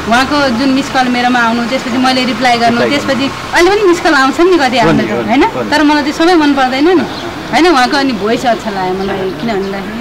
उहाँको जुन miss call मेरोमा आउनु त्यसपछि मैले रिप्लाई गर्नु त्यसपछि अहिले पनि मिस कल आउँछ नि कति आउँदैन हैन तर मलाई त्यो सबै मन पर्दैन नि हैन उहाँको अनि भोइस अच्छा लाग्यो मलाई किन भन्दाखेरि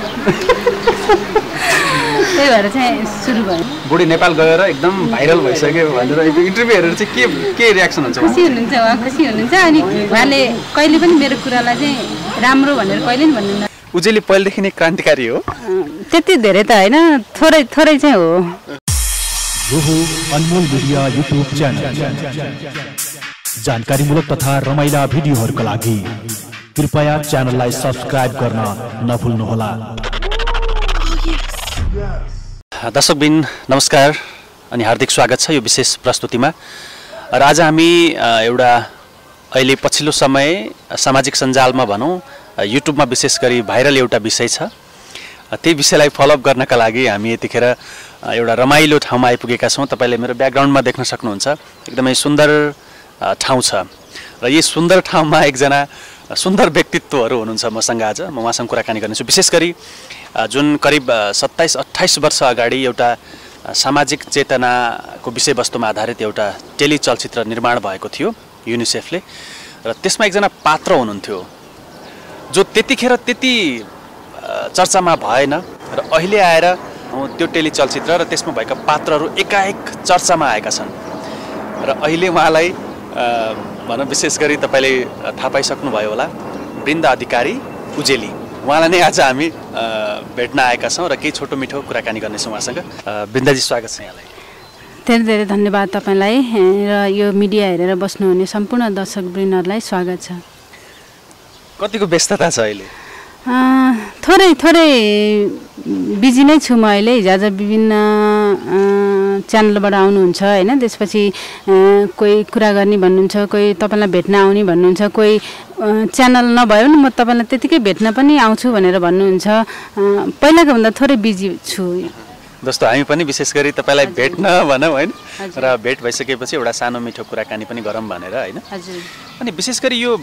त्यही भएर चाहिँ सुरु भयो बुढी नेपाल गएर एकदम भाइरल भइसक्यो भनेर इन्टरभ्यु हेरेर चाहिँ के रियाक्सन हुन्छ खुसी हुनुहुन्छ उहाँ खुसी हुनुहुन्छ अनि उहाँले कहिले पनि मेरो कुरालाई चाहिँ राम्रो भनेर कहिले पनि भन्नुहुन्न उजेली पहिलेदेखि नै क्रान्तिकारी हो त्यति धेरै त हैन थोरै थोरै चाहिँ हो यो हो अनमोल भिडियो युट्युब च्यानल जानकारीमूलक तथा रमाइला भिडियोहरुका लागि कृपया च्यानललाई सब्स्क्राइब गर्न नभुल्नुहोला दर्शकबिन नमस्कार अनि हार्दिक स्वागत छ यो विशेष प्रस्तुतिमा र आज हामी एउटा अहिले पछिल्लो समय सामाजिक सञ्जालमा भनौं युट्युबमा विशेष गरी भाइरल एउटा विषय छ त्यही विषयलाई फलोअप गर्नका लागि हामी यतिखेर एउटा रमाइलो ठाउँमा आइपुगेका छौं तपाईले मेरो ब्याकग्राउन्डमा देख्न सक्नुहुन्छ एकदमै सुन्दर ठाउँ छ र यी सुन्दर ठाउँमा एकजना सुन्दर व्यक्तित्वहरू हुनुहुन्छ मसँग आज म उहाँसँग कुराकानी गर्नेछु विशेष गरी जुन करिब 27-28 वर्ष अगाडि एउटा सामाजिक चेतनाको विषयवस्तुमा आधारित एउटा टेली चलचित्र निर्माण भएको थियो युनिसेफले र त्यसमा एकजना पात्र हुनुहुन्थ्यो जो त्यतिखेर त्यति चर्चामा भएन र अहिले आएर त्यो टेली चलचित्र र त्यसमा भएका पात्रहरू एकाएक चर्चामा आएका छन् र अहिले उहाँलाई भनौं विशेष गरी तपाईले थाहा पाइसक्नु भयो होला बृन्दा अधिकारी उजेली उहाँलाई नै आज हामी भेट्न आएका छौं र केही छोटो मिठो कुराकानी गर्नेछौं उहाँसँग बृन्दाजी स्वागत छ यहाँलाई धेरै धेरै धन्यवाद तपाईलाई र यो मिडिया हेरेर बस्नुहुने सम्पूर्ण दर्शकवृन्दलाई स्वागत छ कतिको व्यस्तता छ अहिले थोरै थोरै बिजी नै छु म अहिले हिजो विभिन्न च्यानलबाट आउनुहुन्छ हैन त्यसपछि कोही कुरा गर्ने भन्नुहुन्छ कोही तपाईलाई भेट्न आउने भन्नुहुन्छ कोही च्यानल नभयो नि म तपाईलाई त्यतिकै भेट्न पनि आउँछु भनेर भन्नुहुन्छ पहिलाको भन्दा थोरै बिजी छु जस्तो हामी पनि विशेष गरी तपाईलाई भेट्न भनौं हैन र भेट भइसकेपछि एउटा सानो मिठो कुराकानी पनि गरौँ भनेर हैन हजुर अनि विशेष गरी यो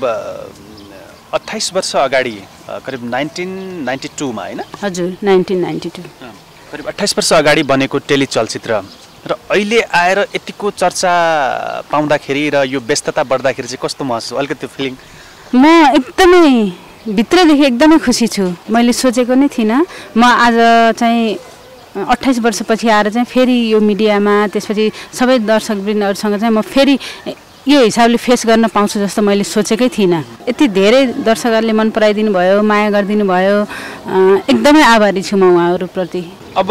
28 वर्ष अगाडि करिब 1992 मा हैन हजुर 1992 करिब 28 वर्ष अगाडि बनेको टेली चलचित्र र अहिले आएर यतिको चर्चा पाउँदाखेरि र यो व्यस्तता बढ्दाखेरि चाहिँ कस्तो महसुस अलिकति फिलिङ म एकदमै भित्रदेखि एकदमै खुसी छु मैले सोचेको नै थिइन म आज चाहिँ 28 वर्षपछि आएर चाहिँ फेरि यो मिडियामा त्यसपछि सबै दर्शकवृन्दहरुसँग चाहिँ म फेरि यो हिसाबले फेस गर्न पाउँछु जस्तो मैले सोचेकै थिइन यति धेरै दर्शकहरुले मन पराइदिनु भयो माया गरिदिनु भयो एकदमै आभारी छु म उहाँहरुप्रति अब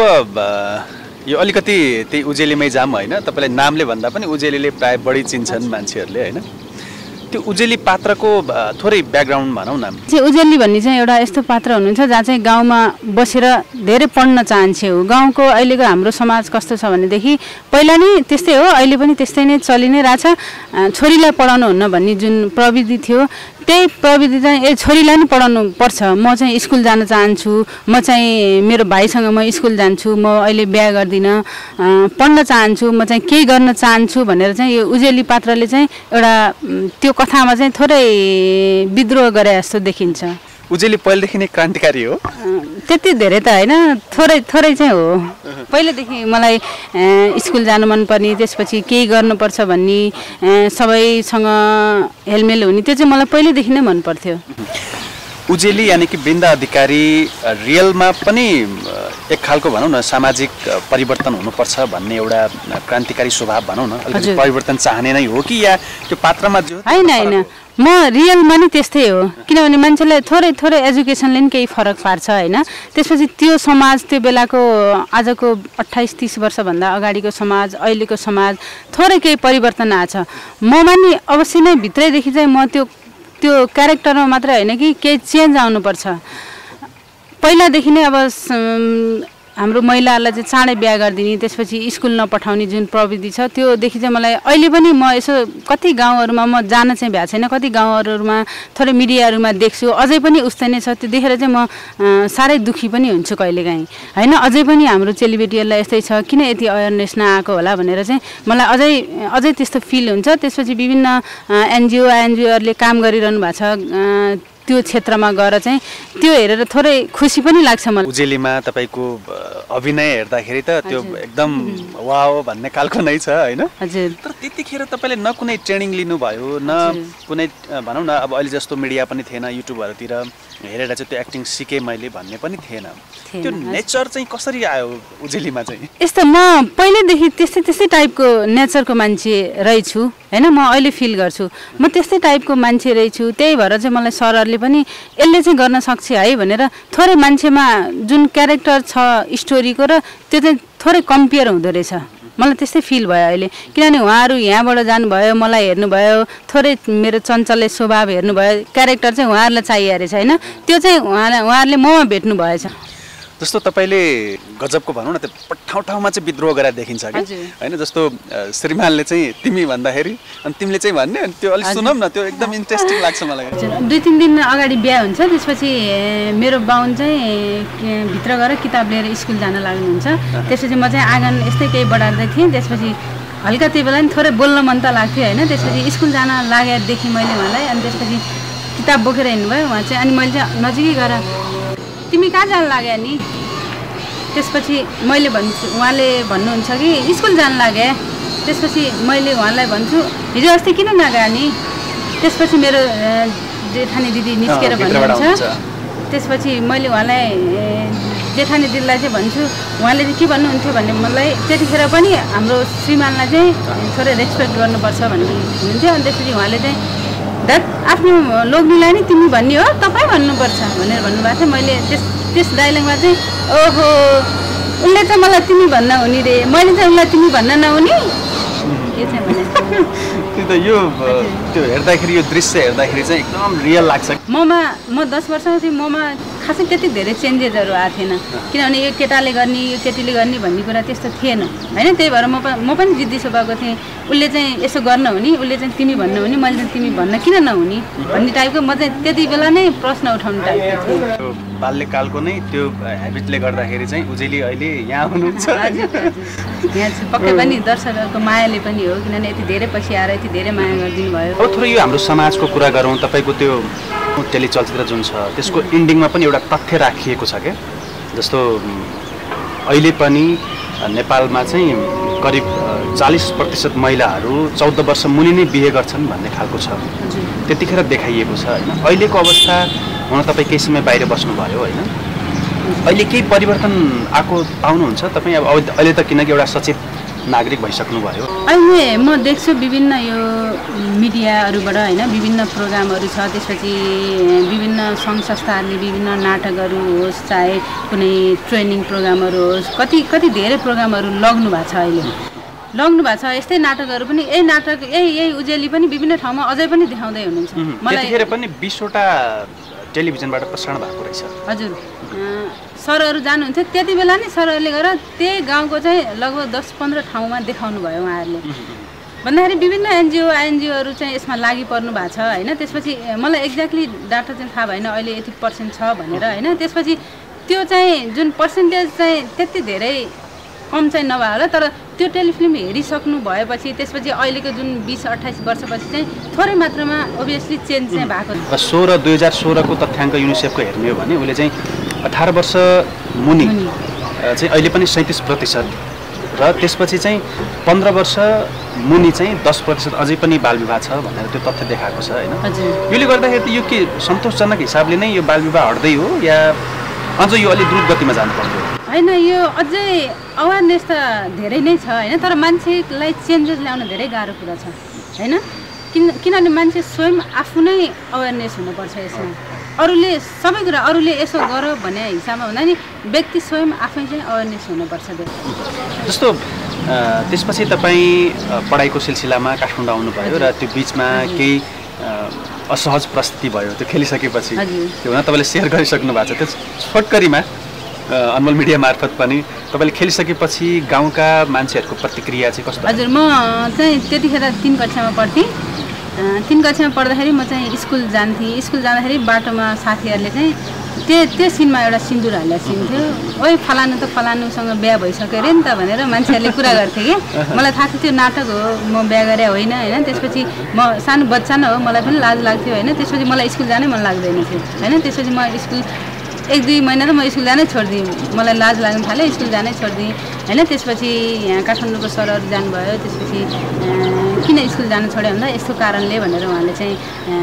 यो अलिकति त्यही उजेलीमै जाम हैन तपाईले नामले भन्दा पनि उजेलीले प्राय बढी चिन्छन् मान्छेहरुले हैन त्यो उजेली पात्रको थोरै ब्याकग्राउन्ड भनौं न चाहिँ उजेली भन्ने चाहिँ एउटा यस्तो पात्र हुनुहुन्छ जहाँ चाहिँ गाउँमा बसेर धेरै पढ्न चाहन्छे हो गाउँको अहिलेको हाम्रो समाज कस्तो छ भनेदेखि पहिला नै त्यस्तै हो अहिले पनि त्यस्तै नै चलि नै रहेछ छोरीलाई पढाउनु हुन्न भन्ने जुन प्रविधि थियो त्यही प्रविधि चाहिँ छोरीलाई नै पढाउनु पर्छ म चाहिँ स्कुल जान चाहन्छु म चाहिँ मेरो भाइसँग म स्कुल जान्छु म अहिले बिहे गर्दिन पढ्न चाहन्छु म चाहिँ केही गर्न चाहन्छु भनेर चाहिँ यो उजेली पात्रले चाहिँ एउटा त्यो कथामा चाहिँ थोरै विद्रोह गरे जस्तो देखिन्छ उजेली पहिलेदेखि नै क्रान्तिकारी हो त्यति धेरै त हैन थोरै थोरै चाहिँ हो पहिलेदेखि मलाई स्कुल जानु मन पर्ने त्यसपछि केही गर्नुपर्छ भन्ने सबैसँग हेलमेल हुने त्यो चाहिँ मलाई पहिलेदेखि नै मन पर्थ्यो उजेली यानी कि बृन्दा अधिकारी रियलमा पनि एक खालको भनौं न सामाजिक परिवर्तन हुनुपर्छ भन्ने एउटा क्रान्तिकारी स्वभाव भनौं न अलिकति परिवर्तन चाहने नै हो कि या त्यो पात्रमा जो हैन हैन म रियलमा नि त्यस्तै हो किनभने मान्छेलाई थोरै थोरै एजुकेसनले नि केही फरक पार्छ हैन त्यसपछि त्यो समाज त्यो बेलाको आजको 28-30 वर्ष भन्दा अगाडिको समाज अहिलेको समाज थोरै केही परिवर्तन आछ ममा नि अवश्य नै भित्रैदेखि चाहिँ म त्यो क्यारेक्टरमा मात्र हैन कि केही चेन्ज आउनुपर्छ पहिलादेखि नै अब हाम्रो महिलाहरुलाई चाहिँ चाँडै बिहे गर्दिने त्यसपछि स्कुल नपठाउने जुन प्रविधि छ त्यो देखि चाहिँ मलाई अहिले पनि म यसो कति गाउँहरुमा म जान चाहिँ भ्या छैन कति गाउँहरुमा थोरै मिडियाहरुमा देख्छु अझै पनि उस्तै नै छ त्यो देखेर चाहिँ म सारै दुखी पनि हुन्छु कहिलेकाहीँ हैन अझै पनि हाम्रो चेलीबेटीहरुलाई यस्तै छ किन यति अवेयरनेस नआएको होला भनेर चाहिँ मलाई अझै त्यस्तो फिल हुन्छ त्यसपछि विभिन्न एनजीओ हरुले काम गरिरहनु भएको छ त्यो क्षेत्रमा गएर चाहिँ त्यो हेरेर थोरै खुसी पनि लाग्छ मलाई। उजेलीमा तपाईँको अभिनय हेर्दाखेरि त त्यो एकदम वाओ भन्ने खालको नै छ होइन? हजुर। तर त्यतिखेर तपाईँले न कुनै ट्रेनिङ लिनुभयो न कुनै भनौँ न अब अहिले जस्तो मिडिया पनि थिएन, युट्युबहरूतिर हेरेर चाहिँ त्यो एक्टिङ सिकेँ मैले भन्ने पनि थिएन। त्यो नेचर चाहिँ कसरी आयो उजेलीमा चाहिँ? यस्तो म पहिल्यैदेखि त्यस्तै टाइपको नेचरको मान्छे रहेछु होइन, म अहिले फिल गर्छु म त्यस्तै टाइपको मान्छे रहेछु। त्यही भएर चाहिँ मलाई सरहरूले पनि यसले चाहिँ गर्न सक्छ है भनेर थोरै मान्छेमा जुन क्यारेक्टर छ स्टोरीको र त्यो चाहिँ थोरै कम्पेयर हुँदो रहेछ। मलाई त्यस्तै फिल भयो अहिले, किनभने उहाँहरू यहाँबाट जानुभयो, मलाई हेर्नुभयो, थोरै मेरो चञ्चले स्वभाव हेर्नुभयो, क्यारेक्टर चाहिँ उहाँहरूलाई चाहिएको रहेछ होइन। त्यो चाहिँ उहाँहरूले ममा भेट्नु भएछ। जस्तो तपाईँले गजबको भनौँ न त्यो ठाउँ ठाउँमा चाहिँ विद्रोह गरेर देखिन्छ कि होइन? जस्तो श्रीमानले चाहिँ तिमी भन्दाखेरि अनि तिमीले चाहिँ भन्ने, अनि त्यो अलिक सुनौँ न, त्यो एकदम इन्ट्रेस्टिङ लाग्छ मलाई। 2-3 दिन अगाडि बिहा हुन्छ, त्यसपछि मेरो बाउन चाहिँ भित्र गएर किताब लिएर स्कुल जान लाग्नुहुन्छ। त्यसपछि म चाहिँ आँगन यस्तै केही बढार्दै थिएँ। त्यसपछि हल्का त्यो बेला नि थोरै बोल्न मन त लाग्थ्यो होइन। त्यसपछि स्कुल जान लागेर देखेँ मैले उहाँलाई, अनि त्यसपछि किताब बोकेर हिँड्नुभयो उहाँ चाहिँ। अनि मैले चाहिँ नजिकै गएर तिमी कहाँ जान लाग्यो नि? त्यसपछि मैले भन्छु, उहाँले भन्नुहुन्छ कि स्कुल जान लागे। त्यसपछि मैले उहाँलाई भन्छु हिजो अस्ति किन नगए नि? त्यसपछि मेरो जेठानी दिदी निस्केर भन्नुहुन्छ। त्यसपछि मैले उहाँलाई जेठानी दिदीलाई चाहिँ भन्छु, उहाँले चाहिँ के भन्नुहुन्थ्यो भने मलाई त्यतिखेर पनि हाम्रो श्रीमानलाई चाहिँ थोरै रेस्पेक्ट गर्नुपर्छ भन्ने हुनुहुन्थ्यो। अनि त्यसपछि उहाँले चाहिँ ध्याट आफ्नो लोग्नेलाई नि तिमी भन्ने हो, तपाईँ भन्नुपर्छ भनेर भन्नुभएको थियो। मैले त्यस डायलगमा चाहिँ ओहो उसले चाहिँ मलाई तिमी भन्न हुने रे, मैले चाहिँ उसलाई तिमी भन्न नहुने के चाहिँ भने त्यो यो त्यो हेर्दाखेरि यो दृश्य हेर्दाखेरि चाहिँ एकदम रियल लाग्छ। म 10 वर्षमा थिएँ, ममा खासै त्यति धेरै चेन्जेसहरू आएको थिएन, किनभने यो केटाले गर्ने यो केटीले गर्ने भन्ने कुरा त्यस्तो थिएन होइन। त्यही भएर म पनि जिद्दी स्वभावको थिएँ। उसले चाहिँ यसो गर्न हुने, उसले चाहिँ तिमी भन्न हुने, मैले चाहिँ तिमी भन्न किन नहुने भन्ने टाइपको म चाहिँ त्यति बेला नै प्रश्न उठाउने टाइपको थिएँ। बाल्यकालको नै त्यो हेबिटले गर्दाखेरि चाहिँ उजेली अहिले यहाँ हुनुहुन्छ। यहाँ पक्कै पनि दर्शकहरूको मायाले पनि हो, किनभने यति धेरै पछि आएर यति धेरै माया गरिदिनु भयो। अब थोरै यो हाम्रो समाजको कुरा गरौँ, तपाईँको त्यो टेलिचलचित्र जुन छ त्यसको इन्डिङमा पनि एउटा तथ्य राखिएको छ क्या, जस्तो अहिले पनि नेपालमा चाहिँ करिब 40% महिलाहरू 14 वर्ष मुनि नै बिहे गर्छन् भन्ने खालको छ। त्यतिखेर देखाइएको छ होइन। अहिलेको अवस्था हुन तपाईँ केही समय बाहिर बस्नुभयो होइन, अहिले केही परिवर्तन आएको पाउनुहुन्छ तपाईँ? अब अहिले त किनकि एउटा सचेत नागरिक भइसक्नुभयो। अहिले म देख्छु विभिन्न यो मिडियाहरूबाट होइन, विभिन्न प्रोग्रामहरू छ, त्यसपछि विभिन्न सङ्घ संस्थाहरूले विभिन्न नाटकहरू होस्, चाहे कुनै ट्रेनिङ प्रोग्रामहरू होस्, कति धेरै प्रोग्रामहरू लग्नु भएको छ अहिले, लग्नु भएको छ। यस्तै नाटकहरू पनि यही नाटक यही उजेली पनि विभिन्न ठाउँमा अझै पनि देखाउँदै हुनुहुन्छ। मलाई पनि 20वटा टेलिभिजनबाट प्रसारण भएको रहेछ। हजुर, सरहरू जानुहुन्थ्यो त्यति बेला नै, सरहरूले गएर त्यही गाउँको चाहिँ लगभग 10-15 ठाउँमा देखाउनु भयो उहाँहरूले। भन्दाखेरि विभिन्न एनजिओहरू चाहिँ यसमा लागि पर्नु भएको छ होइन। त्यसपछि मलाई एक्ज्याक्टली डाटा चाहिँ थाहा भएन अहिले यति % छ भनेर होइन। त्यसपछि त्यो चाहिँ जुन पर्सेन्टेज चाहिँ त्यति धेरै कम चाहिँ नभए होला, तर त्यो टेलिफिल्म हेरिसक्नु भएपछि त्यसपछि अहिलेको जुन 20-28 वर्षपछि चाहिँ थोरै मात्रामा ओभियसली चेन्ज चाहिँ भएको छ। 2016 को तथ्याङ्क युनिसेफको हेर्ने हो भने उसले चाहिँ 18 वर्ष मुनि चाहिँ अहिले पनि 37% र त्यसपछि चाहिँ 15 वर्ष मुनि चाहिँ 10% अझै पनि बालविवाह छ भनेर त्यो तथ्य देखाएको छ होइन। यसले गर्दाखेरि यो के सन्तोषजनक हिसाबले नै यो बालविवाह हट्दै हो या अझ यो अलि द्रुत गतिमा जानुपर्छ? होइन, यो अझै अवेरनेस त धेरै नै छ होइन, तर मान्छेलाई चेन्जेस ल्याउन धेरै गाह्रो कुरा छ होइन। किनभने मान्छे स्वयं आफू नै अवेरनेस हुनुपर्छ यसमा। अरूले सबै कुरा अरूले यसो गर भन्ने हिसाबमा हुँदा नि व्यक्ति स्वयं आफै चाहिँ अवेरनेस हुनुपर्छ। जस्तो त्यसपछि तपाईँ पढाइको सिलसिलामा काठमाडौँ आउनुभयो र त्यो बिचमा केही असहज परिस्थिति भयो, त्यो खेलिसकेपछि त्यो हुन तपाईँले सेयर गरिसक्नु भएको छ। त्यो छोटकरीमा अनमोल मिडिया मार्फत पनि तपाईँले खेलिसकेपछि गाउँका मान्छेहरूको प्रतिक्रिया चाहिँ कस्तो? हजुर, म चाहिँ त्यतिखेर 3 कक्षामा पढ्थेँ। 3 कक्षामा पढ्दाखेरि म चाहिँ स्कुल जान्थेँ। स्कुल जाँदाखेरि बाटोमा साथीहरूले चाहिँ त्यो सिनमा एउटा सिन्दुर हाल्ने सिन थियो। ओइ फलानु त फलानुसँग बिहा भइसक्यो अरे नि त भनेर मान्छेहरूले कुरा गर्थे कि मलाई थाहा थियो त्यो नाटक हो, म बिहा गरे होइन होइन। त्यसपछि म सानो बच्चा न हो, मलाई पनि लाज लाग्थ्यो होइन। त्यसपछि मलाई स्कुल जानै मन लाग्दैन थियो होइन। त्यसपछि म स्कुल 1-2 महिना त म स्कुल जानै छोडिदिएँ, मलाई लाज लाग्न थाल्यो, स्कुल जानै छोडिदिएँ होइन। त्यसपछि यहाँ काठमाडौँको सरहरू जानुभयो। त्यसपछि किन स्कुल जानु छोड्यो भन्दा यस्तो कारणले भनेर उहाँले चाहिँ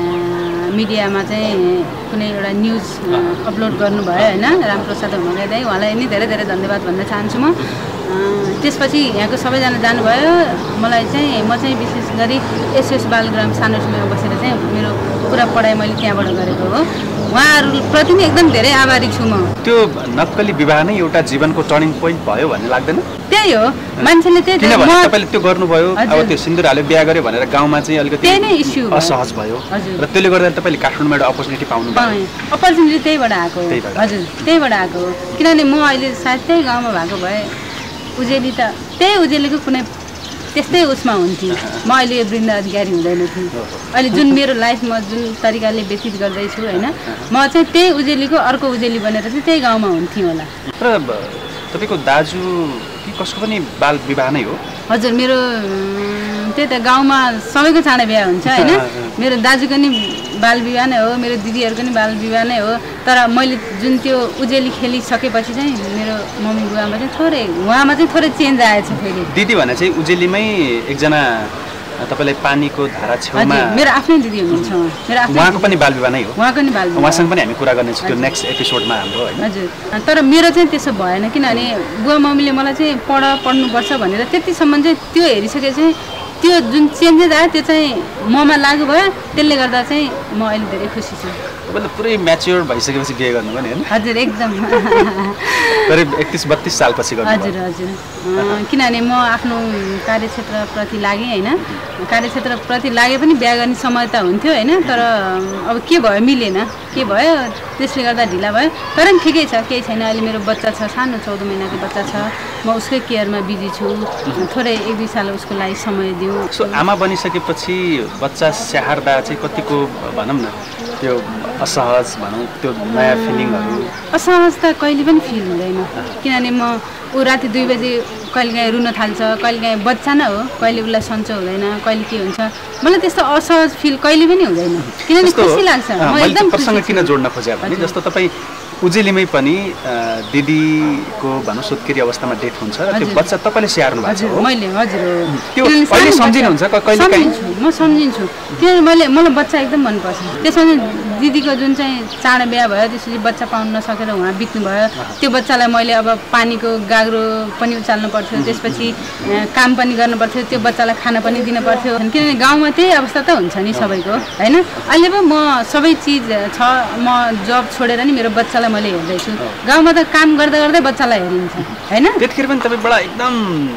मिडियामा चाहिँ कुनै एउटा न्युज अपलोड गर्नुभयो होइन। रामप्रसाद हुनुले दाइ, उहाँलाई नि धेरै धेरै धन्यवाद भन्न चाहन्छु म। त्यसपछि यहाँको सबैजना जानुभयो। मलाई चाहिँ म चाहिँ विशेष गरी एसएस बालग्राम सानो समयमा बसेर चाहिँ मेरो पुरा पढाइ मैले त्यहाँबाट गरेको हो। उहाँहरूप्रति नै एकदम धेरै आभारी छु म। त्यो नक्कली विवाह नै एउटा जीवनको टर्निङ पोइन्ट भयो भन्ने लाग्दैन? त्यही हो, मान्छेले त्यही तपाईँले त्यो गर्नुभयो, अब त्यो सिन्दुर हाल्यो बिहा गर्यो भनेर गाउँमा चाहिँ अलिकति त्यही नै इस्यु असहज भयो र त्यसले गर्दा तपाईँले काठमाडौँमा एउटा अपर्च्युनिटी पाउनु भयो। अपर्च्युनिटी त्यहीबाट आएको हो हजुर, त्यहीबाट आएको हो। किनभने म अहिले सायद त्यही गाउँमा भएको भए उजेली त त्यही उजेलीको कुनै त्यस्तै उसमा हुन्थ्यो। म अहिले बृन्दा अधिकारी हुँदैन थिएँ। अहिले जुन मेरो लाइफ म जुन तरिकाले व्यतीत गर्दैछु होइन, म चाहिँ त्यही उजेलीको अर्को उजेली बनेर चाहिँ त्यही गाउँमा हुन्थेँ होला। र तपाईँको दाजु कि कसको पनि बाल विवाह नै हो? हजुर, मेरो त्यही त गाउँमा सबैको चाँडै बिहा हुन्छ होइन। मेरो दाजुको नि बाल विवाह नै हो, मेरो दिदीहरूको नि बाल विवाह नै हो। तर मैले जुन त्यो उजेली खेलिसकेपछि चाहिँ मेरो मम्मी बुवामा चाहिँ थोरै, उहाँमा चाहिँ थोरै चेन्ज आएछ फेरि। दिदी भने चाहिँ उजेलीमै एकजना तपाईँलाई पानीको धारा छेउमा मेरो आफ्नै दिदी हुनुहुन्छ, मेरो उहाँको पनि बाल विवाह नै हो? उहाँको नि बाल विवाह। उहाँसँग पनि हामी कुरा गर्नेछौँ त्यो नेक्स्ट एपिसोडमा हाम्रो होइन। हजुर, तर मेरो चाहिँ त्यसो भएन किनभने बुवा मम्मीले मलाई चाहिँ पढ्नुपर्छ भनेर त्यतिसम्म चाहिँ त्यो हेरिसकेपछि त्यो जुन चेन्जेस आयो त्यो चाहिँ ममा लागु भयो। त्यसले गर्दा चाहिँ म अहिले धेरै खुसी छु। तपाईँले पुरै म्याच्योर भइसकेपछि बिहे गर्नुभयो नि होइन? हजुर, एकदम करिब 31-32 सालपछि गर्नु? हजुर हजुर, किनभने म आफ्नो कार्यक्षेत्रप्रति लागेँ होइन। कार्यक्षेत्रप्रति लागे पनि बिहा गर्ने समय त हुन्थ्यो होइन। तर अब के भयो, मिलेन, के भयो, त्यसले गर्दा ढिला भयो। तर पनि ठिकै छ, केही छैन। अहिले मेरो बच्चा छ, सानो 14 महिनाको बच्चा छ। म उसकै केयरमा बिजी छु। थोरै 1-2 साल उसको लागि समय दिउँ। सो आमा बनिसकेपछि बच्चा स्याहार्दा चाहिँ कतिको भनौँ न त्यो असहज भनौँ, त्यो नयाँ फिलिङहरू? असहज त कहिले पनि फिल हुँदैन किनभने म ऊ राति 2 बजे कहिलेकाहीँ रुन थाल्छ, कहिलेकाहीँ बच्चा नै हो, कहिले उसलाई सन्चो हुँदैन, कहिले के हुन्छ। मलाई त्यस्तो असहज फिल कहिले पनि हुँदैन किनभने खुसी लाग्छ। म एकदम प्रसङ्ग किन जोड्न खोजेँ भने जस्तो तपाईँ उजेलीमै पनि दिदीको भनौँ सुत्केरी अवस्थामा डेथ हुन्छ र त्यो बच्चा तपाईँले स्याहार्नु भएको छ? मैले हजुर त्यो कहिले सम्झिनुहुन्छ? म सम्झिन्छु किनभने मलाई बच्चा एकदम मनपर्छ। त्यसमा दिदीको जुन चाहिँ चाँडो बिहा भयो, त्यसपछि बच्चा पाउन नसकेर उहाँ बित्नु भयो। त्यो बच्चालाई मैले अब पानीको गाग्रो पनि उचाल्नु पर्थ्यो, त्यसपछि काम पनि गर्नु पर्थ्यो, त्यो बच्चालाई खाना पनि दिनु पर्थ्यो। किनभने गाउँमा त्यही अवस्था त हुन्छ नि सबैको होइन। अहिले पो म सबै चिज छ, म जब छोडेर नि मेरो बच्चालाई मैले हेर्दैछु। गाउँमा त काम गर्दा गर्दै बच्चालाई हेरिन्छ होइन। त्यतिखेर पनि तपाईँ बडा एकदम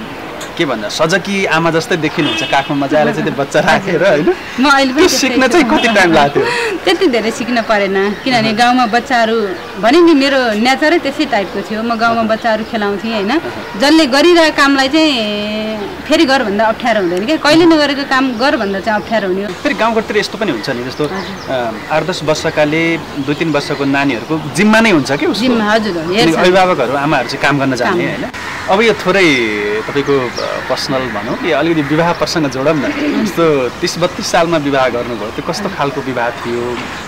के भन्दा सजकी आमा जस्तै देखिनुहुन्छ, काखमा मजाले चाहिँ त्यो बच्चा राखेर होइन। म अहिले पनि सिक्न चाहिँ कति टाइम लाग्थ्यो? त्यति धेरै सिक्न परेन किनभने गाउँमा बच्चाहरू भने नि मेरो नेचरै त्यसै टाइपको थियो। म गाउँमा बच्चाहरू खेलाउँथेँ होइन। जसले गरिरहेको कामलाई चाहिँ फेरि गर भन्दा अप्ठ्यारो हुँदैन क्या, कहिले नगरेको काम गर भन्दा चाहिँ अप्ठ्यारो हुने हो। फेरि गाउँघरतिर यस्तो पनि हुन्छ नि, जस्तो 8-10 वर्षकाले 2-3 वर्षको नानीहरूको जिम्मा नै हुन्छ कि उसको? जिम्मा हजुर, अभिभावकहरू आमाहरू चाहिँ काम गर्न जाने होइन। अब यो थोरै तपाईँको पर्सनल भनौँ कि अलिकति विवाह प्रसङ्ग जोडौँ न। जस्तो 30-32 सालमा विवाह गर्नुभयो, त्यो कस्तो खालको विवाह थियो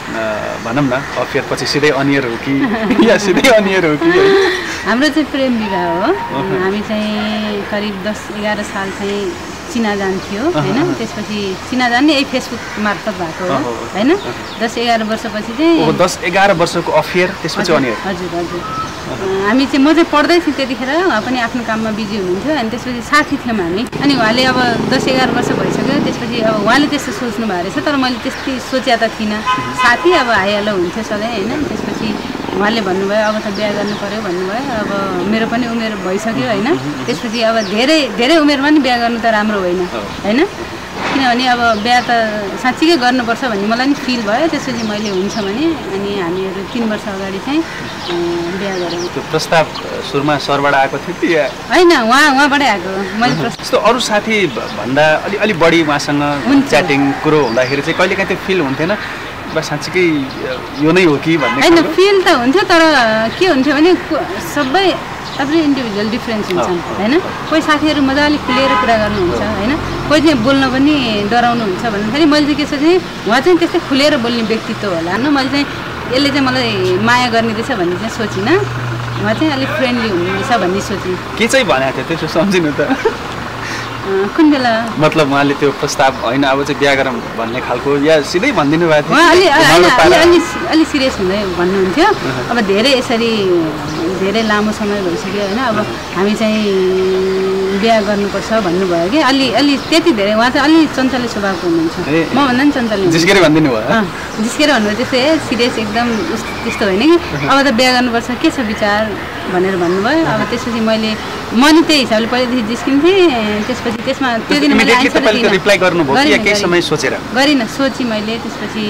भनौँ न? अफेयर पछि सिधै अनियर हो कि या सिधै अनियर हो कि? हाम्रो चाहिँ प्रेम विवाह हो। हामी चाहिँ करिब 10-11 साल चाहिँ चिनाजान थियो होइन। त्यसपछि चिनाजान नै यही फेसबुक मार्फत भएको हो होइन। 10-11 वर्षपछि चाहिँ 10-11 वर्षको अफेयर, त्यसपछि अनियर? हजुर हजुर। हामी चाहिँ म चाहिँ पढ्दै थिएँ त्यतिखेर, उहाँ पनि आफ्नो काममा बिजी हुनुहुन्थ्यो। अनि त्यसपछि साथी थियौँ हामी। अनि उहाँले अब 10-11 वर्ष भइसक्यो, त्यसपछि अब उहाँले त्यस्तो सोच्नु भएको रहेछ, तर मैले त्यस्तै सोचे त थिइनँ। साथी अब हाइहालो हुन्थ्यो सधैँ होइन। त्यसपछि उहाँले भन्नुभयो अब त बिहा गर्नु पऱ्यो भन्नुभयो। अब मेरो पनि उमेर भइसक्यो होइन। त्यसपछि अब धेरै उमेरमा नि बिहा गर्नु त राम्रो होइन होइन। किनभने अब बिहा त साँच्चीकै गर्नुपर्छ भन्ने मलाई नि फिल भयो। त्यसपछि मैले हुन्छ भने अनि हामीहरू 3 वर्ष अगाडि चाहिँ बिहा गऱ्यौँ। त्यो प्रस्ताव सुरुमा सरबाट आएको थियो कि होइन? उहाँबाटै आएको। मैले जस्तो अरू साथी भन्दा अलि बढी उहाँसँग च्याटिङ कुरो हुँदाखेरि चाहिँ कहिलेकाहीँ त्यो फिल हुन्थेन बा साँच्चीकै यो नै हो कि भन्ने होइन फिल त हुन्थ्यो तर के हुन्थ्यो भने सबै एभ्री इन्डिभिजुअल डिफ्रेन्स हुन्छन् होइन कोही साथीहरू मजाले खुलेर कुरा गर्नुहुन्छ होइन कोही चाहिँ बोल्न पनि डराउनुहुन्छ भन्दाखेरि मैले चाहिँ के सोचेँ उहाँ चाहिँ त्यस्तै खुलेर बोल्ने व्यक्तित्व होला न मैले चाहिँ यसले चाहिँ मलाई माया गर्ने रहेछ भन्ने चाहिँ सोचिनँ उहाँ चाहिँ अलिक फ्रेन्डली हुनुहुनेछ भन्ने सोचेँ के चाहिँ भनेको थियो त्यसो सम्झिनु त कुन बेला मतलब उहाँले त्यो प्रस्ताव होइन अब चाहिँ बिहा गरौँ भन्ने खालको या सिधै भनिदिनु भएको थियो अलि सिरियस हुँदै भन्नुहुन्थ्यो अब धेरै यसरी धेरै लामो समय भइसक्यो होइन अब हामी चाहिँ बिहा गर्नुपर्छ भन्नुभयो कि अलि त्यति धेरै उहाँ चाहिँ अलि चञ्चले स्वभावको हुनुहुन्छ म भन्दा पनि चञ्चले जिस्केर भनिदिनु भयो जिस्केर भन्नुभयो त्यस्तै सिरियस एकदम त्यस्तो होइन कि अब त बिहा गर्नुपर्छ के छ विचार भनेर भन्नुभयो अब त्यसपछि म नि त्यही हिसाबले पहिलेदेखि जिस्किन्थेँ त्यसपछि त्यसमा त्यो दिन मैले रिप्लाई गर्नुभयो कि केही समय सोचेर गरिनँ सोची मैले त्यसपछि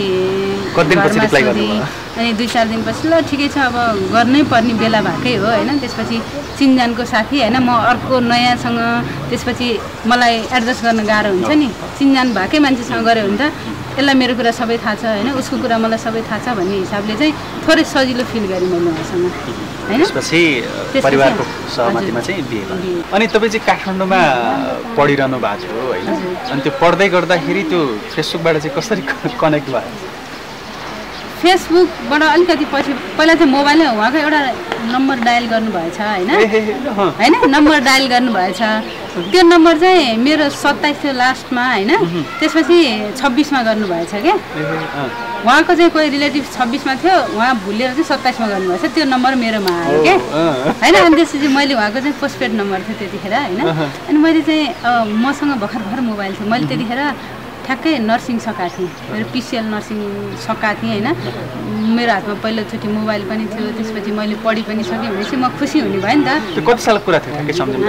अनि 2-4 दिनपछि ल ठिकै छ अब गर्नै पर्ने बेला भएकै हो होइन त्यसपछि चिनजानको साथी होइन म अर्को नयाँसँग त्यसपछि मलाई एडजस्ट गर्न गाह्रो हुन्छ नि चिनजान भएकै मान्छेसँग गऱ्यो भने त यसलाई मेरो कुरा सबै थाहा छ होइन उसको कुरा मलाई सबै थाहा छ भन्ने हिसाबले चाहिँ थोरै सजिलो फिल गरेँ मैले उहाँसँग होइन त्यसपछि परिवारको सहमतिमा चाहिँ बिहे भयो अनि तपाईँ चाहिँ काठमाडौँमा पढिरहनु भएको थियो होइन अनि त्यो पढ्दै गर्दाखेरि त्यो फेसबुकबाट चाहिँ कसरी कनेक्ट भयो फेसबुकबाट अलिकति पछि पहिला चाहिँ मोबाइलमै उहाँको एउटा नम्बर डायल गर्नुभएछ होइन नम्बर डायल गर्नुभएछ त्यो नम्बर चाहिँ मेरो 27 थियो लास्टमा होइन त्यसपछि 26मा गर्नुभएछ क्या उहाँको चाहिँ कोही रिलेटिभ 26मा थियो उहाँ भुलेर चाहिँ 27मा गर्नुभएछ त्यो नम्बर मेरोमा आयो क्या होइन अनि त्यसपछि मैले उहाँको चाहिँ पोस्टपेड नम्बर थियो त्यतिखेर होइन अनि मैले चाहिँ मसँग भर्खर मोबाइल थियो मैले त्यतिखेर ठ्याक्कै नर्सिङ सकाएको थिएँ मेरो पिसिएल नर्सिङ सकाएको थिएँ होइन मेरो हातमा पहिलोचोटि मोबाइल पनि थियो त्यसपछि मैले पढि पनि सकेँ भनेपछि म खुसी हुने भयो नि त त्यो कति सालको कुरा थियो ठ्याक्कै सम्झिनु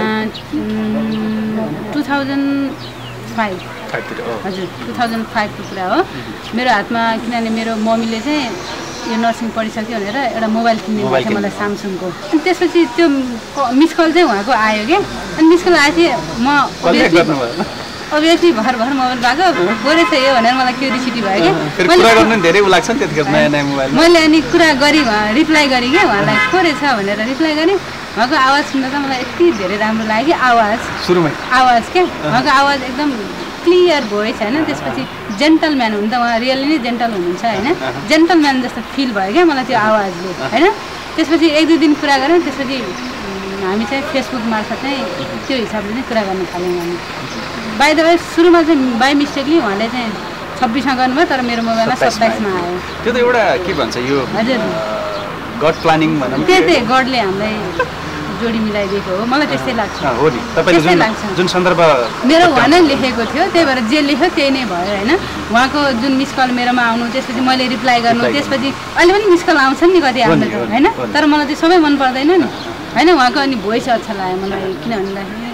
2005 हजुर 2005 को कुरा हो मेरो हातमा किनभने मेरो मम्मीले चाहिँ यो नर्सिङ पढिसक्यो भनेर एउटा मोबाइल किनिदिनु भएको थियो मलाई स्यामसङको अनि त्यसपछि त्यो मिस कल चाहिँ उहाँको आयो क्या अनि मिस कल आएपछि म अभियसली भर मोबाइल भएको गोरे छ यो भनेर मलाई क्युरियोसिटी भयो क्या मैले अनि कुरा गरेँ रिप्लाई गरेँ क्या उहाँलाई गोरे छ भनेर रिप्लाई गरेँ उहाँको आवाज सुन्दा त मलाई यति धेरै राम्रो लाग्यो आवाज आवाज क्या उहाँको आवाज एकदम क्लियर भोइस होइन त्यसपछि जेन्टलम्यान हुनु त उहाँ रियली नै जेन्टल हुनुहुन्छ होइन जेन्टलम्यान जस्तो फिल भयो क्या मलाई त्यो आवाजले होइन त्यसपछि 1-2 दिन कुरा गऱ्यौँ त्यसपछि हामी चाहिँ फेसबुक मार्फत चाहिँ त्यो हिसाबले नै कुरा गर्न थाल्यौँ हामी बाई द वे सुरुमा चाहिँ बाई मिस्टेकली उहाँले चाहिँ 26मा गर्नुभयो तर मेरो मोबाइलमा 27मा आयो त्यो त एउटा के भन्छ यो हजुर गड प्लानिङ भनौँ त्यही गडले हामीलाई जोडी मिलाइदिएको हो मलाई त्यस्तै लाग्छ हो नि तपाईले जुन सन्दर्भ मेरो उहाँ नै लेखेको थियो त्यही भएर जे लेख्यो त्यही नै भयो होइन उहाँको जुन मिस कल मेरोमा आउनु त्यसपछि मैले रिप्लाई गर्नु त्यसपछि अहिले पनि मिस कल आउँछन् नि कति आउँदैन होइन तर मलाई त्यो सबै मन पर्दैन नि होइन उहाँको अनि भोइस अच्छा लाग्यो मलाई किन भन्दाखेरि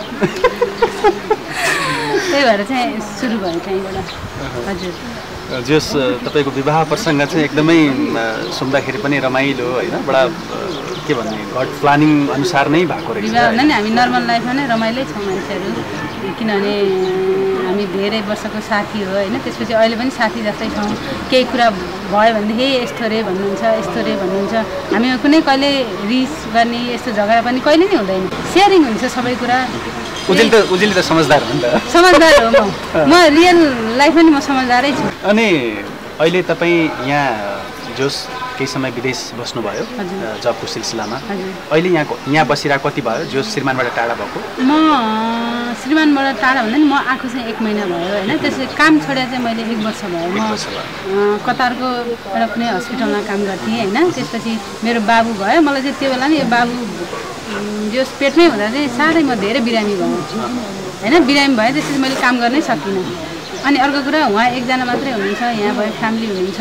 त्यही भएर चाहिँ सुरु भयो त्यहीँबाट हजुर जस तपाईँको विवाह प्रसङ्ग चाहिँ एकदमै सुन्दाखेरि पनि रमाइलो होइन बडा के भन्ने गड प्लानिङ अनुसार नै भएको रहेछ विवाह भन्दा नि हामी नर्मल लाइफमा नै रमाइलै छौँ मान्छेहरू किनभने हामी धेरै वर्षको साथी हो होइन त्यसपछि अहिले पनि साथी जस्तै छौँ केही कुरा भयो भनेदेखि यस्तो रे भन्नुहुन्छ हामीमा कुनै कहिले रिस गर्ने यस्तो झगडा पनि कहिले नै हुँदैन सेयरिङ हुन्छ सबै कुरा उजेली त समझदार हो नि त समझदार हो म रियल लाइफमा नि म समझदारै छु अनि अहिले तपाईँ यहाँ जोस केही समय विदेश बस्नुभयो जबको सिलसिलामा अहिले यहाँ बसिरहेको कति भयो जो श्रीमानबाट टाढा भएको म श्रीमानबाट टाढा भन्दा नि म आएको चाहिँ 1 महिना भयो होइन त्यसले काम छोडेर चाहिँ मैले 1 वर्ष भयो म कतारको एउटा कुनै हस्पिटलमा काम गर्थेँ होइन त्यसपछि मेरो बाबु भयो मलाई चाहिँ त्यो बेला नि यो बाबु जो पेटमै हुँदा चाहिँ साह्रै म धेरै बिरामी भएँ होइन बिरामी भएँ त्यसपछि मैले काम गर्नै सकिनँ अनि अर्को कुरा उहाँ एकजना मात्रै हुनुहुन्छ यहाँ भयो फ्यामिली हुनुहुन्छ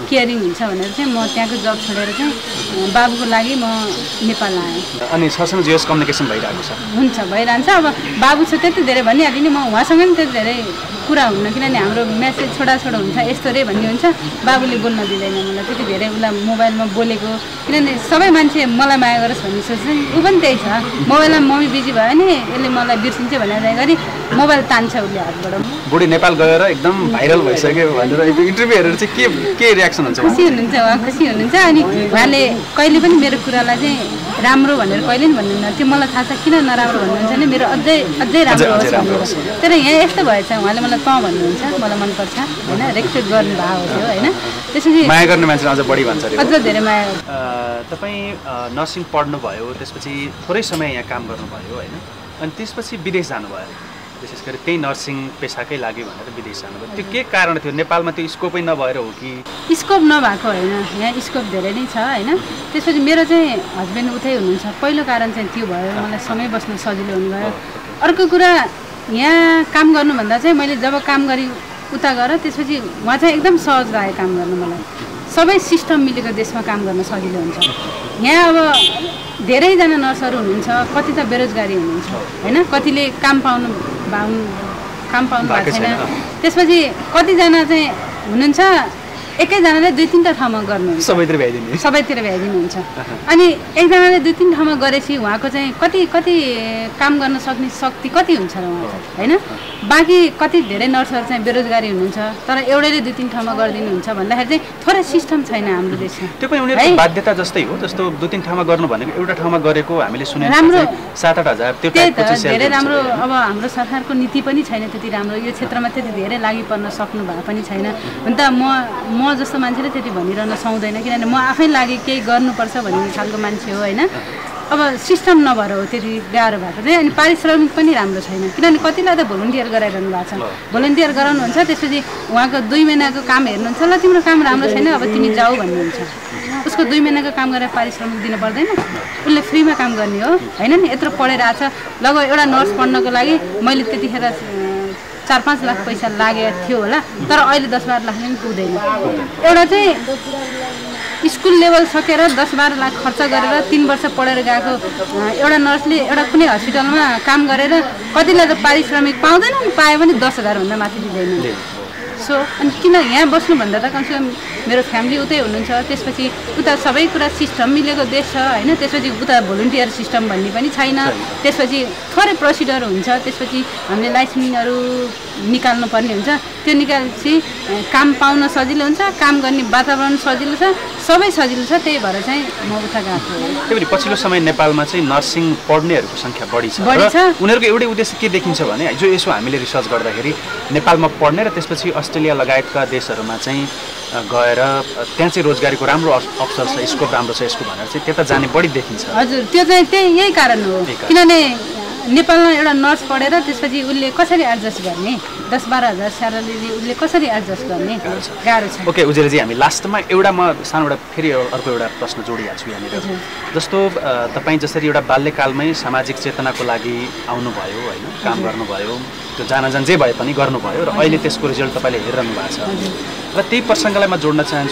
केयरिङ हुन्छ भनेर चाहिँ म त्यहाँको जब छोडेर चाहिँ बाबुको लागि म नेपाल आएँ। अनि सरसँग जेएस कम्युनिकेसन भइरहेको छ? हुन्छ, भइरहन्छ। अब बाबु छ त्यति धेरै भनिहालिने, म उहाँसँग पनि त्यति धेरै कुरा हुन्न, किनभने हाम्रो मेसेज छोडा हुन्छ यस्तो रे भन्ने हुन्छ। बाबुले बोल्न दिँदैन मलाई, त्यति धेरै उसलाई मोबाइलमा बोलेको, किनभने सबै मान्छे मलाई माया गरोस् भन्ने सोच्छ। ऊ पनि त्यही छ, मोबाइलमा मम्मी बिजी भयो भने यसले मलाई बिर्सिन्छ भनेर गरी मोबाइल तान्छ उसले हातबाट। बुढी नेपाल गएर एकदम भाइरल भइसक्यो भनेर इन्टरभ्यू हेरेर चाहिँ के रियाक्सन हुन्छ? खुसी हुनुहुन्छ, उहाँ खुसी हुनुहुन्छ। अनि उहाँले कहिले पनि मेरो कुरालाई चाहिँ राम्रो भनेर कहिले पनि भन्नुहुन्न। त्यो मलाई थाहा छ किन नराम्रो भन्नुहुन्छ भने मेरो अझै राम्रो होस् भनेर। तर यहाँ यस्तो भएछ, उहाँले मलाई तँ भन्नुहुन्छ, मलाई मनपर्छ होइन, रेस्पेक्ट गर्नुभएको थियो होइन। त्यसपछि माया गर्ने मान्छे अझ बढी भन्छ अरे, अझ धेरै माया। तपाईँ नर्सिङ पढ्नुभयो, त्यसपछि थोरै समय यहाँ काम गर्नुभयो होइन, अनि त्यसपछि विदेश जानुभयो, विशेष गरी त्यही नर्सिङ पेसाकै लागि भनेर विदेश जानुभयो। त्यो के कारण थियो? नेपालमा त्यो स्कोपै नभएर हो कि? स्कोप नभएको होइन, यहाँ स्कोप धेरै नै छ होइन। त्यसपछि मेरो चाहिँ हस्बेन्ड उतै हुनुहुन्छ, पहिलो कारण चाहिँ त्यो भयो, मलाई समय बस्न सजिलो हुनुभयो। अर्को कुरा, यहाँ काम गर्नुभन्दा चाहिँ मैले जब काम गरेँ उता गएर त्यसपछि उहाँ चाहिँ एकदम सहज लाग्यो काम गर्नु मलाई। सबै सिस्टम मिलेको देशमा काम गर्न सजिलो हुन्छ। यहाँ अब धेरैजना नर्सहरू हुनुहुन्छ, कति त बेरोजगारी हुनुहुन्छ होइन, कतिले काम पाउनु भएको छैन। त्यसपछि कतिजना चाहिँ हुनुहुन्छ एकैजनाले 2-3टा ठाउँमा गर्नुहुन्छ, सबैतिर भ्याइदिनुहुन्छ। अनि एकजनाले 2-3 ठाउँमा गरेपछि उहाँको चाहिँ कति काम गर्न सक्ने शक्ति कति हुन्छ र उहाँको होइन। बाँकी कति धेरै नर्सहरू चाहिँ बेरोजगारी हुनुहुन्छ, तर एउटैले 2-3 ठाउँमा गरिदिनुहुन्छ भन्दाखेरि चाहिँ थोरै सिस्टम छैन हाम्रो देशमा। त्यो पनि उनीहरूको बाध्यता जस्तै हो, जस्तो 2-3 ठाउँमा गर्नु भनेको एउटा ठाउँमा गरेको हामीले सुनेको राम्रो 7-8 हजार त्यो टाइपको चाहिँ धेरै राम्रो। अब हाम्रो सरकारको नीति पनि छैन त्यति राम्रो, यो क्षेत्रमा त्यति धेरै लागि पर्न सक्नु भएको पनि छैन। हुन त म जस्तो मान्छेले त्यति भनिरहन सक्दैन, किनभने म आफै लागि केही गर्नुपर्छ भन्ने खालको मान्छे हो होइन। अब सिस्टम नभएर हो त्यति गाह्रो भएको चाहिँ। अनि पारिश्रमिक पनि राम्रो छैन, किनभने कतिलाई त भोलिन्टियर गराइरहनु भएको छ, भोलिन्टियर गराउनुहुन्छ, त्यसपछि उहाँको 2 महिनाको काम हेर्नुहुन्छ, ल तिम्रो काम राम्रो छैन अब तिमी जाऊ भन्नुहुन्छ। उसको 2 महिनाको काम गरेर पारिश्रमिक दिनु पर्दैन, उसले फ्रीमा काम गर्ने हो होइन नि। यत्रो पढेर आएको छ, लगभग एउटा नर्स पढ्नको लागि मैले त्यतिखेर 4-5 लाख पैसा लागेको थियो होला, तर अहिले 10-12 लाखले पनि पुग्दैन। एउटा चाहिँ स्कुल लेभल सकेर 10-12 लाख खर्च गरेर 3 वर्ष पढेर गएको एउटा नर्सले एउटा कुनै हस्पिटलमा काम गरेर कतिलाई त पारिश्रमिक पाउँदैन, पाए पनि 10,000 भन्दा माथि दिँदैन। सो अनि किन यहाँ बस्नुभन्दा त कमसेकम मेरो फ्यामिली उतै हुनुहुन्छ, त्यसपछि उता सबै कुरा सिस्टम मिलेको देश छ होइन। त्यसपछि उता भोलिन्टियर सिस्टम भन्ने पनि छैन, त्यसपछि थोरै प्रोसिडर हुन्छ, त्यसपछि हामीले लाइसेन्सहरू निकाल्नु पर्ने हुन्छ, त्यो निकालेपछि काम पाउन सजिलो हुन्छ, काम गर्ने वातावरण सजिलो छ, सबै सजिलो छ। त्यही भएर चाहिँ म उता गएको हो। त्यही भएर पछिल्लो समय नेपालमा चाहिँ नर्सिङ पढ्नेहरूको सङ्ख्या बढी छ। उनीहरूको एउटै उद्देश्य के देखिन्छ भने जो यसो हामीले रिसर्च गर्दाखेरि नेपालमा पढ्ने र त्यसपछि अस्ट्रेलिया लगायतका देशहरूमा चाहिँ गएर त्यहाँ चाहिँ रोजगारीको राम्रो अवसर छ, स्कोप राम्रो छ यसको भनेर चाहिँ त्यता जाने बढी देखिन्छ। हजुर, त्यो चाहिँ यही कारण हो, किनभने नेपालमा एउटा नर्स पढेर त्यसपछि उसले कसरी एडजस्ट गर्ने, 10-12 हजार स्यालेरी उसले कसरी एडजस्ट गर्ने, गाह्रो छ। ओके उजेलजी, हामी लास्टमा म सानो फेरि अर्को एउटा प्रश्न जोडिहाल्छु यहाँनिर। जस्तो तपाईँ जसरी एउटा बाल्यकालमै सामाजिक चेतनाको लागि आउनुभयो होइन, काम गर्नुभयो, त्यो जान जे भए पनि गर्नुभयो र अहिले त्यसको रिजल्ट तपाईँले हेरिरहनु भएको छ र त्यही प्रसङ्गलाई म जोड्न चाहन्छु।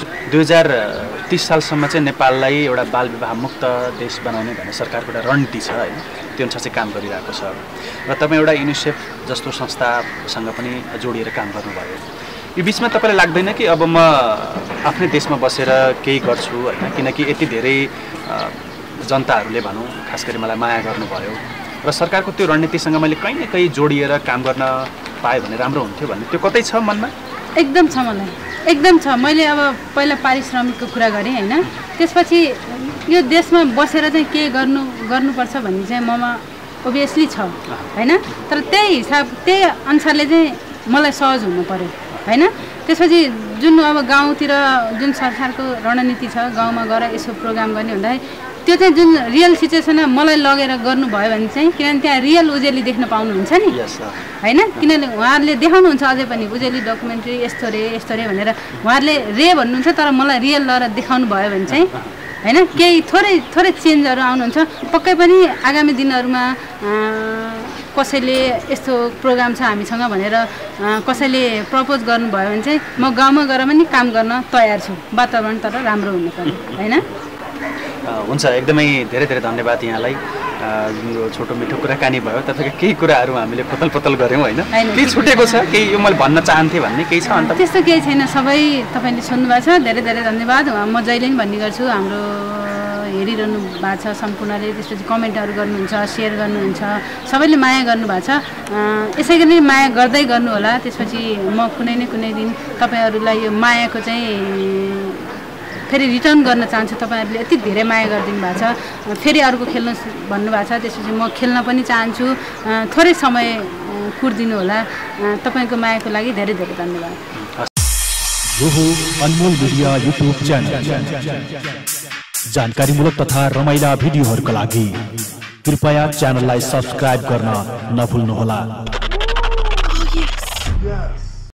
2030 सालसम्म चाहिँ नेपाललाई एउटा बाल विवाह मुक्त देश बनाउने भन्ने सरकारको एउटा रणनीति छ होइन, त्यो अनुसार चाहिँ काम गरिरहेको छ र तपाईँ एउटा युनिसेफ जस्तो संस्थासँग पनि जोडिएर काम गर्नुभयो। यो बिचमा तपाईँलाई लाग्दैन कि अब म आफ्नै देशमा बसेर केही गर्छु होइन, किनकि यति धेरै जनताहरूले भनौँ खास गरी मलाई माया गर्नुभयो र सरकारको त्यो रणनीतिसँग मैले कहीँ न कहीँ जोडिएर काम गर्न पाएँ भने राम्रो हुन्थ्यो भन्ने त्यो कतै छ मनमा? एकदम छ, मलाई एकदम छ। मैले अब पहिला पारिश्रमिकको कुरा गरेँ होइन, त्यसपछि यो देशमा बसेर चाहिँ के गर्नुपर्छ भन्ने चाहिँ ममा ओभियसली छ होइन, तर त्यही अनुसारले चाहिँ मलाई सहज हुनु पर्यो होइन। त्यसपछि जुन अब गाउँतिर जुन सरकारको रणनीति छ, गाउँमा गएर यसो प्रोग्राम गर्ने भन्दाखेरि त्यो चाहिँ जुन रियल सिचुएसनमा मलाई लगेर गर्नुभयो भने चाहिँ, किनभने त्यहाँ रियल उजेली देख्न पाउनुहुन्छ नि होइन, किनभने उहाँहरूले देखाउनुहुन्छ अझै पनि उजेली डकुमेन्ट्री यस्तो रे भनेर उहाँहरूले भन्नुहुन्छ, तर मलाई रियल लगेर देखाउनु भयो भने चाहिँ होइन केही थोरै चेन्जहरू आउनुहुन्छ। पक्कै पनि आगामी दिनहरूमा कसैले यस्तो प्रोग्राम छ हामीसँग भनेर कसैले प्रपोज गर्नुभयो भने चाहिँ म गाउँमा गएर पनि काम गर्न तयार छु। वातावरण तर राम्रो हुनु पर्यो हैन। हुन्छ, एकदमै धेरै धेरै धन्यवाद यहाँलाई। यो छोटो मिठो कुराकानी भयो, तपाईँको केही कुराहरू हामीले पतल गऱ्यौँ होइन, केही छुटेको छ, केही यो मैले भन्न चाहन्थेँ भन्ने केही छ अन्त? त्यस्तो केही छैन, सबै तपाईँले सुन्नुभएको छ, धेरै धेरै धन्यवाद। म जहिले पनि भन्ने गर्छु, हाम्रो हेरिरहनु भएको छ सम्पूर्णले, त्यसपछि कमेन्टहरू गर्नुहुन्छ, सेयर गर्नुहुन्छ, सबैले माया गर्नुभएको छ। यसै गरी माया गर्दै गर्नु होला। त्यसपछि म कुनै न कुनै दिन तपाईँहरूलाई यो मायाको चाहिँ फेरि रिटर्न गर्न चाहन्छु। तपाईँहरूले यति धेरै माया गरिदिनु भएको छ, फेरि अर्को खेल्नु भन्नुभएको छ, त्यसपछि म खेल्न पनि चाहन्छु। थोरै समय कुर्दिनु होला। तपाईँको मायाको लागि धेरै धेरै धन्यवाद। यो हो अनमोल मिडिया युट्युब च्यानल। जानकारीमूलक तथा रमाइला भिडियोहरूका लागि कृपया च्यानललाई सब्स्क्राइब गर्न नभुल्नुहोला।